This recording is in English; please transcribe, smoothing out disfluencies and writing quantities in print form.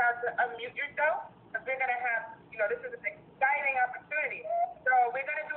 have to unmute yourself because we're going to have, this is an exciting opportunity. So we're going to do